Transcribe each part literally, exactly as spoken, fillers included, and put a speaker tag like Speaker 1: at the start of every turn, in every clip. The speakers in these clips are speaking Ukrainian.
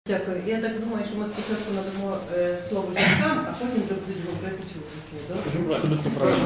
Speaker 1: Дякую. Я так думаю, що ми спочатку надамо е, слово жінкам, а потім вже будуть говорити чоловіки.
Speaker 2: Абсолютно правильно.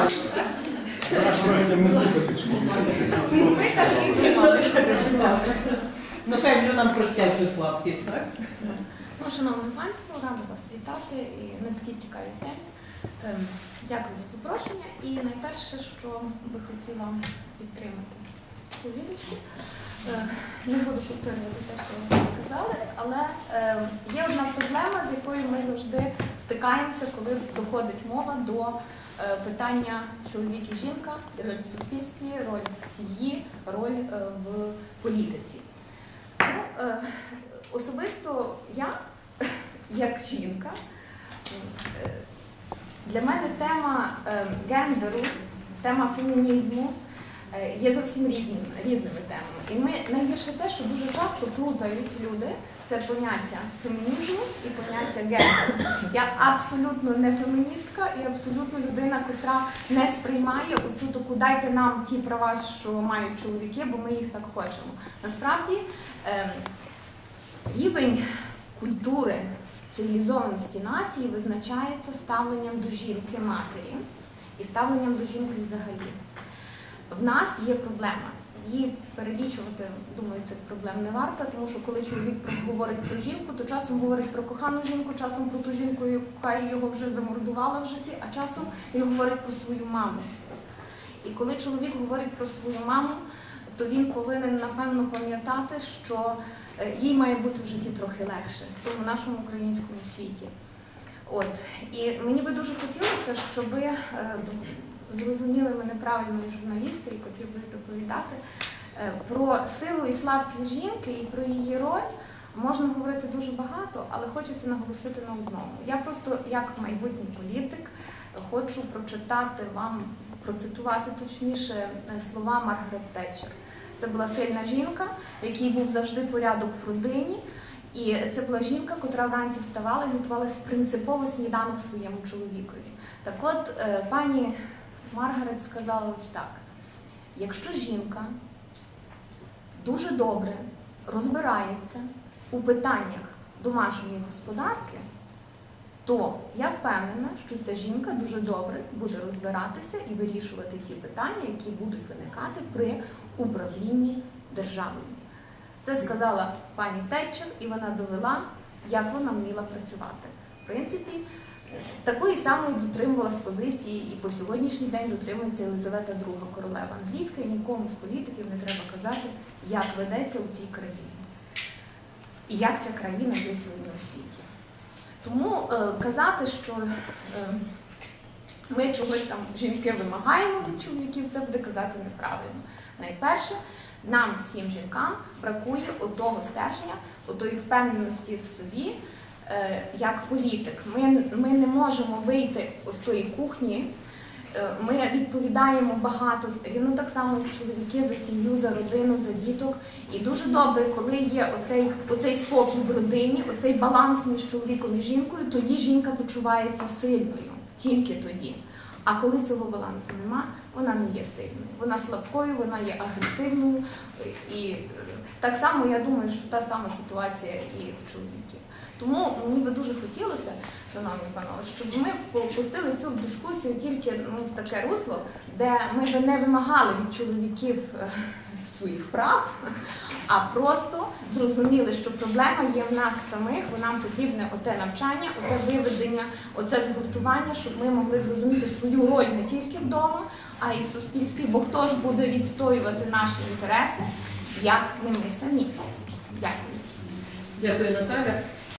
Speaker 1: Ну хай вже нам простять цю слабкість, так?
Speaker 3: Ну, шановне панство, рада вас вітати і на такій цікавій темі. Ем, Дякую за запрошення. І найперше, що би хотіла підтримати повідочку. Е, Не буду повторювати те, що ви сказали, але е, є одна проблема, з якою ми завжди стикаємося, коли доходить мова до е, питання чоловік і жінка, роль в суспільстві, роль в сім'ї, роль е, в політиці. Ну, е, особисто я, як жінка, е, для мене тема е, гендеру, тема фемінізму е, є зовсім різними, різними темами. І ми, найгірше те, що дуже часто плутають люди це поняття фемінізму і поняття гендеру. Я абсолютно не феміністка і абсолютно людина, котра не сприймає оцю таку «дайте нам ті права, що мають чоловіки, бо ми їх так хочемо». Насправді, е, рівень культури, цивілізованості нації визначається ставленням до жінки-матері і ставленням до жінки взагалі. В нас є проблема. Її перелічувати, думаю, цих проблем не варто, тому що коли чоловік говорить про жінку, то часом говорить про кохану жінку, часом про ту жінку, яка його вже замордувала в житті, а часом він говорить про свою маму. І коли чоловік говорить про свою маму, то він повинен, напевно, пам'ятати, що їй має бути в житті трохи легше, в тому нашому українському світі. От. І мені би дуже хотілося, щоб зрозуміли мене правильно і журналісти, і котрі будуть доповідати, про силу і слабкість жінки і про її роль можна говорити дуже багато, але хочеться наголосити на одному. Я просто, як майбутній політик, хочу прочитати вам, процитувати точніше слова Маргарет Тетчер. Це була сильна жінка, в якій був завжди порядок в родині, і це була жінка, котра вранці вставала і готувала принципово сніданок своєму чоловікові. Так от, пані Маргарет сказала ось так: якщо жінка дуже добре розбирається у питаннях домашньої господарки, то я впевнена, що ця жінка дуже добре буде розбиратися і вирішувати ті питання, які будуть виникати при управлінні державою. Це сказала пані Тетчер, і вона довела, як вона вміла працювати. В принципі, такої самої дотримувалась позиції і по сьогоднішній день дотримується Єлизавета друга королева англійська, і нікому з політиків не треба казати, як ведеться у цій країні. І як ця країна є сьогодні у світі. Тому е, казати, що е, ми чогось там, жінки, вимагаємо від чоловіків, це буде казати неправильно. Найперше, нам, всім жінкам, бракує отого стеження, отої впевненості в собі, е, як політик. Ми, ми не можемо вийти з тої кухні, е, ми відповідаємо багато, рівно так само, як чоловіки, за сім'ю, за родину, за діток. І дуже добре, коли є оцей, оцей спокій в родині, оцей баланс між чоловіком і жінкою, тоді жінка почувається сильною, тільки тоді. А коли цього балансу нема, вона не є сильною. Вона слабкою, вона є агресивною. І так само, я думаю, що та сама ситуація і в чоловіків. Тому мені би дуже хотілося, шановні панове, щоб ми пустили цю дискусію тільки ну, в таке русло, де ми би не вимагали від чоловіків своїх прав, а просто зрозуміли, що проблема є в нас самих, бо нам потрібне оте навчання, оте виведення, оце згуртування, щоб ми могли зрозуміти свою роль не тільки вдома, а й в суспільстві, бо хто ж буде відстоювати наші інтереси, як не ми самі. Дякую.
Speaker 1: Дякую, Наталя.